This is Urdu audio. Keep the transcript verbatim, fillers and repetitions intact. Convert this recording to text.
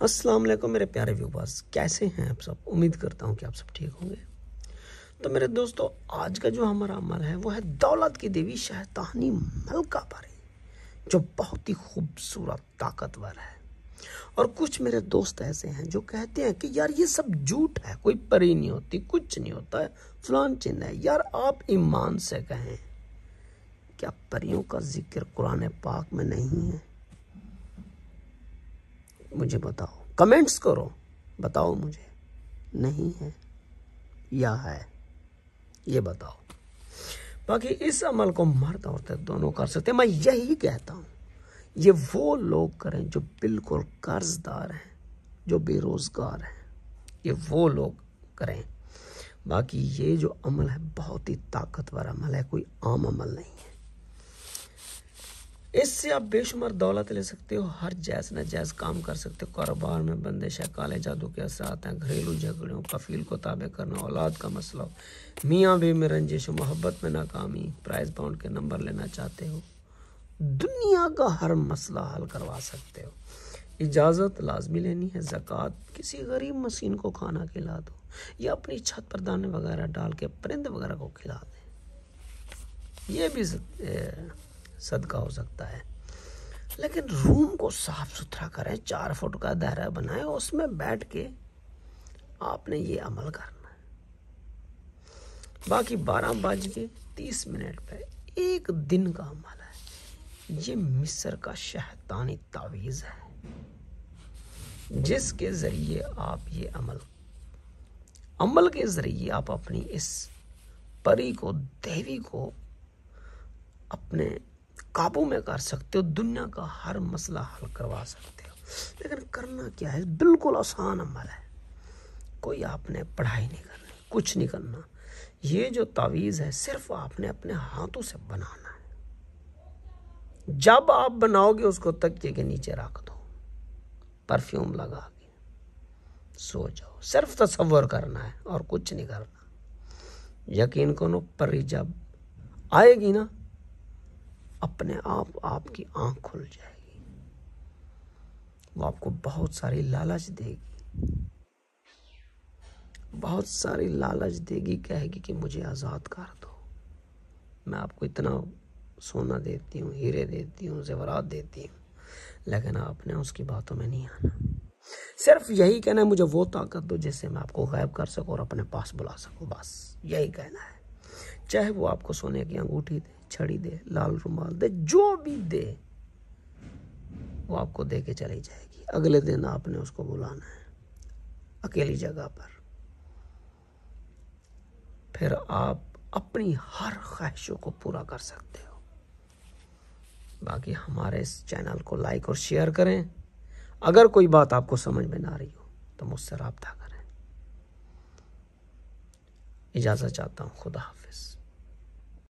السلام علیکم میرے پیارے ویورز، کیسے ہیں آپ سب؟ امید کرتا ہوں کہ آپ سب ٹھیک ہوں گے۔ تو میرے دوستو، آج کا جو ہمارا عمل ہے وہ ہے دولت کی دیوی شیطانی ملکہ پری، جو بہت ہی خوبصورت طاقتور ہے۔ اور کچھ میرے دوست ایسے ہیں جو کہتے ہیں کہ یار یہ سب جھوٹ ہے، کوئی پری نہیں ہوتی، کچھ نہیں ہوتا ہے، فلان چند ہے۔ یار آپ ایمان سے کہیں، کیا پریوں کا ذکر قرآن پاک میں نہیں ہے؟ مجھے بتاؤ، کمنٹس کرو، بتاؤ مجھے، نہیں ہے یا ہے، یہ بتاؤ۔ باقی اس عمل کو مرد عورتیں دونوں کر سکتے ہیں۔ میں یہی کہتا ہوں، یہ وہ لوگ کریں جو بالکل قرض دار ہیں، جو بے روزگار ہیں، یہ وہ لوگ کریں۔ باقی یہ جو عمل ہے بہت ہی طاقتور عمل ہے، کوئی عام عمل نہیں ہے۔ اس سے آپ بے شمار دولت لے سکتے ہو، ہر جائز ناجائز کام کر سکتے ہو، کاروبار میں بندش ہے، کالے جادو کے اثرات ہیں، گھریلو جھگڑوں، کفیل کو تابع کرنا، اولاد کا مسئلہ ہو، میاں بیوی میں رنجش ہو، محبت میں ناکامی، پرائز باؤنڈ کے نمبر لینا چاہتے ہو، دنیا کا ہر مسئلہ حل کروا سکتے ہو۔ اجازت لازمی لینی ہے، زکوٰۃ، کسی غریب مسکین کو کھانا کھلا دو، یا اپنی چھت پر دانے وغیرہ ڈال کے پرندے وغیرہ کو کھلا دیں، یہ بھی صدقہ ہو سکتا ہے۔ لیکن روم کو صاف ستھرا کریں، چار فٹ کا دائرہ بنائیں، اس میں بیٹھ کے آپ نے یہ عمل کرنا ہے۔ باقی بارہ بج کے تیس منٹ پہ ایک دن کا عمل ہے۔ یہ مصر کا شیطانی تعویذ ہے، جس کے ذریعے آپ یہ عمل عمل کے ذریعے آپ اپنی اس پری کو، دیوی کو اپنے قابو میں کر سکتے ہو، دنیا کا ہر مسئلہ حل کروا سکتے ہو۔ لیکن کرنا کیا ہے؟ بالکل آسان عمل ہے، کوئی آپ نے پڑھائی نہیں کرنی، کچھ نہیں کرنا۔ یہ جو تعویذ ہے صرف آپ نے اپنے ہاتھوں سے بنانا ہے۔ جب آپ بناؤ گے اس کو تکیے کے نیچے رکھ دو، پرفیوم لگا کے سو جاؤ، صرف تصور کرنا ہے اور کچھ نہیں کرنا۔ یقین کرو، پری جب آئے گی نا، اپنے آپ آپ کی آنکھ کھل جائے گی، وہ آپ کو بہت ساری لالچ دے گی، بہت ساری لالچ دے گی، کہے گی کہ مجھے آزاد کر دو، میں آپ کو اتنا سونا دیتی ہوں، ہیرے دیتی ہوں، زیورات دیتی ہوں، لیکن آپ نے اس کی باتوں میں نہیں آنا۔ صرف یہی کہنا ہے، مجھے وہ طاقت دو جس سے میں آپ کو غائب کر سکوں اور اپنے پاس بلا سکوں، بس یہی کہنا ہے۔ چاہے وہ آپ کو سونے کی انگوٹھی دے، چھڑی دے، لال رومال دے، جو بھی دے وہ آپ کو دے کے چلی جائے گی۔ اگلے دن آپ نے اس کو بلانا ہے اکیلی جگہ پر، پھر آپ اپنی ہر خواہشوں کو پورا کر سکتے ہو۔ باقی ہمارے اس چینل کو لائک اور شیئر کریں۔ اگر کوئی بات آپ کو سمجھ میں نہ آ رہی ہو تو مجھ سے رابطہ کریں۔ اجازت چاہتا ہوں، خدا حافظ۔